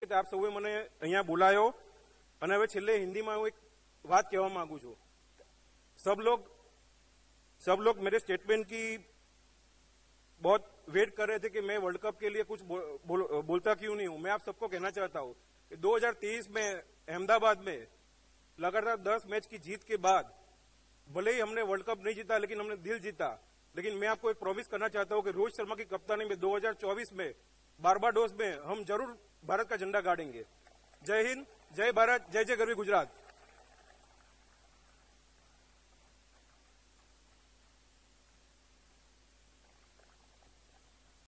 આપ સૌએ મને અહીંયા બોલાયો અને હવે છેલ્લે हिंदीમાં હું એક बात कहवा मांगू छू। सब लोग मेरे स्टेटमेंट की बहुत वेट कर रहे थे कि मैं वर्ल्ड कप के लिए कुछ बोलता क्यों नहीं हूं। मैं आप सबको कहना चाहता हूं कि 2023 में अहमदाबाद में लगातार 10 मैच की जीत के बाद भले ही हमने वर्ल्ड कप नहीं जीता लेकिन हमने दिल जीता। लेकिन मैं आपको एक प्रॉमिस करना चाहता हूं कि रोहित शर्मा की कप्तानी में 2024 में बारबाडोस में हम जरूर भारत का झंडा गाड़ेंगे। जय हिंद, जय भारत, जय जय गरवी गुजरात।